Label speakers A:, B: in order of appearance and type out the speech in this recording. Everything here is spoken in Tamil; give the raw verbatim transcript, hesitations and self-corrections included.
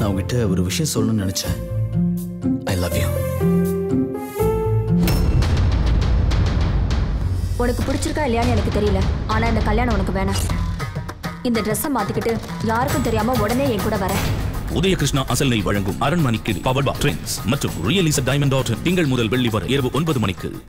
A: நான் உங்ககிட்ட ஒரு விஷயம் சொல்லணும்னு நினைச்சேன். I love you.
B: உனக்கு பிடிச்சிருக்கா இல்லையான்னு எனக்கு தெரியல, ஆனா இந்த கல்யாணம் உனக்கு வேணாம். இந்த ட்ரெஸ்ஸை மாத்திக்கிட்டு யாருக்கும் தெரியாம உடனே என் கூட வர.
C: உதயகிருஷ்ணா அசல் நெய் வழங்கும் அரண்மனைக்கு பவர் ட்ரெண்ட்ஸ் மற்றும் ரியல் இஸ் டைமண்ட் டாட் திங்கள் முதல் வெள்ளி வரை இரவு ஒன்பது மணிக்கு.